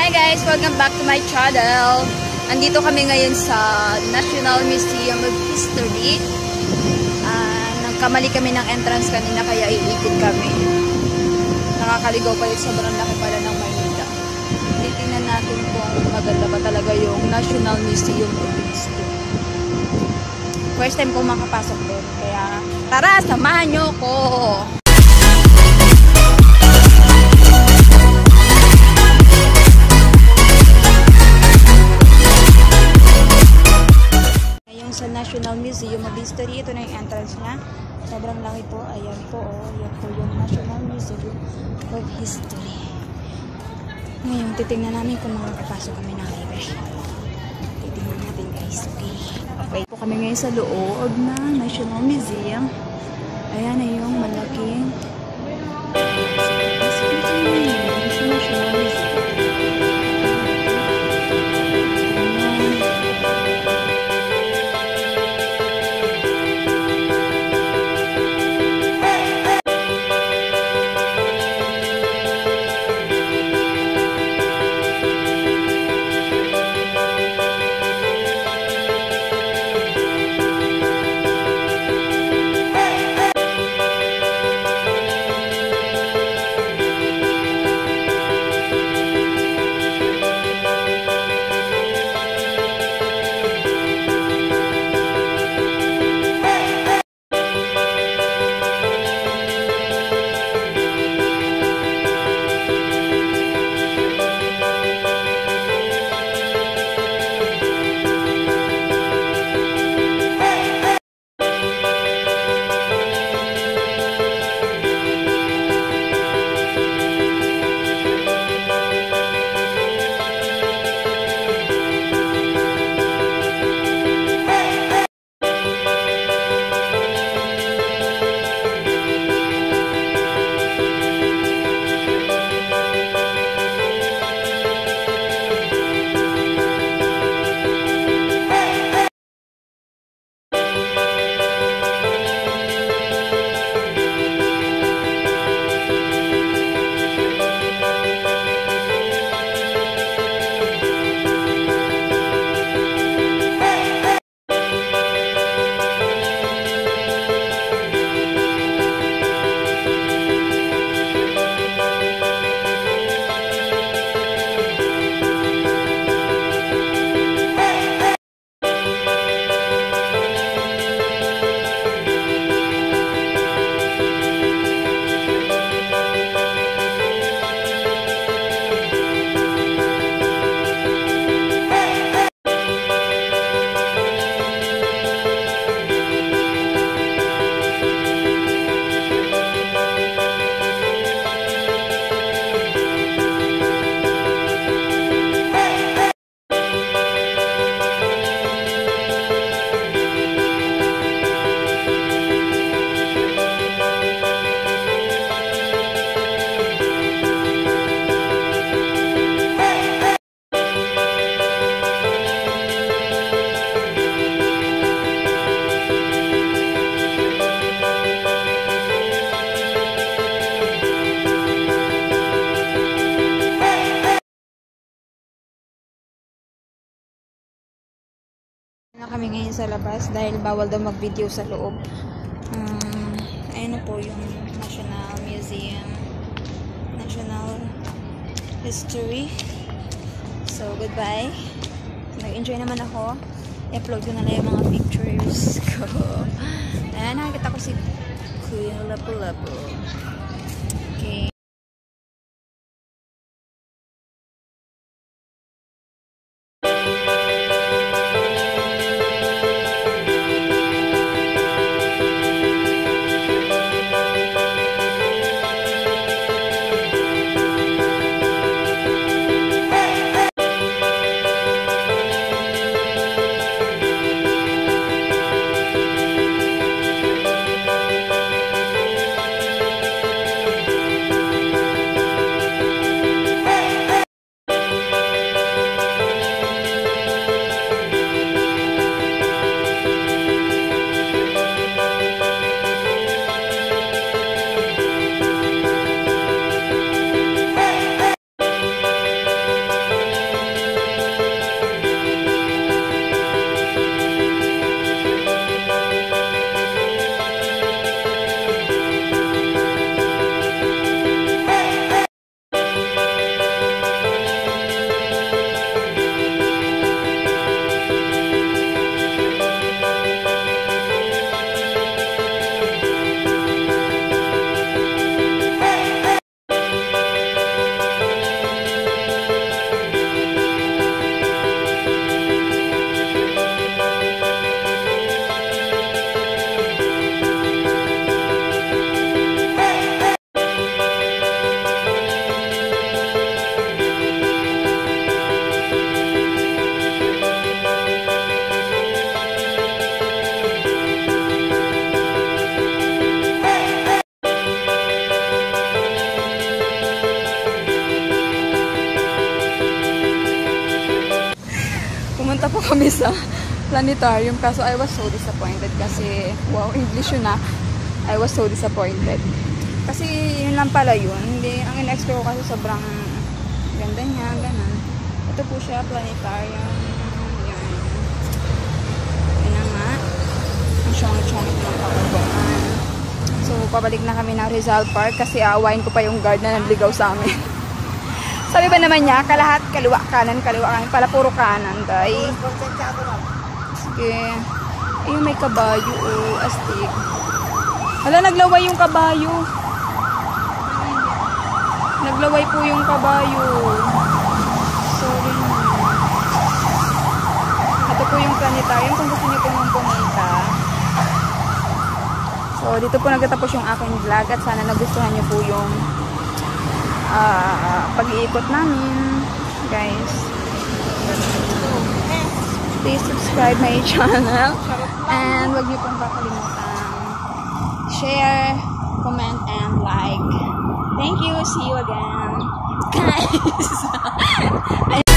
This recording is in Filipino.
Hi guys! Welcome back to my channel. Nandito kami ngayon sa National Museum of History. Nagkamali kami ng entrance kanina kaya iikot kami. Nakakaligaw pa yun, sobrang laki pala ng Maynila. Titingnan natin kung maganda ba talaga yung National Museum of History. First time kong makapasok doon. Kaya tara, samahan nyo ko! Sa National Museum of History, ito na yung entrance niya. Sobrang laki po. Ayan po, oh. Ayan po yung National Museum of History. Ngayon, titingnan namin kung makakapasok kami ng libre. Titingnan natin guys. Okay. Wait po kami ngayon sa loob ng National Museum. Ayan na yung malaking National Museum. Na kami ngayon sa labas dahil bawal daw mag-video sa loob. Ayan na po yung National Museum, National History. So, goodbye. Nag-enjoy naman ako. I-upload ko na lang yung mga pictures ko. Ayan, nakakita ko si Queen Lapu-Lapu. Okay. pumunta po kami sa planetarium kaso I was so disappointed kasi wow, English yun na. I was so disappointed. Kasi yun lang pala yun. Hindi, ang in-expect ko kasi sobrang ganda niya, ganun. Ito po siya, planetarium. Yan. Yan na nga. Ang syongit-syongit ng kakubangan. So, pabalik na kami ng Rizal Park kasi aawain ko pa yung guard na nagligaw sa amin. Sabi ba naman niya, kalahat, kaliwa, kanan, pala puro kanan, day. Sige. Ayun, may kabayo, oh, astig. Hala, naglaway yung kabayo. Naglaway po yung kabayo. Sorry. Ito po yung planetarium kung gusto niyo po nang pumunta. So, dito po nagtatapos yung aking vlog at sana nagustuhan niyo po yung pag-iikot namin, guys. Please subscribe my channel and wag niyo pong kakalimutan share, comment, and like. Thank you. See you again, guys.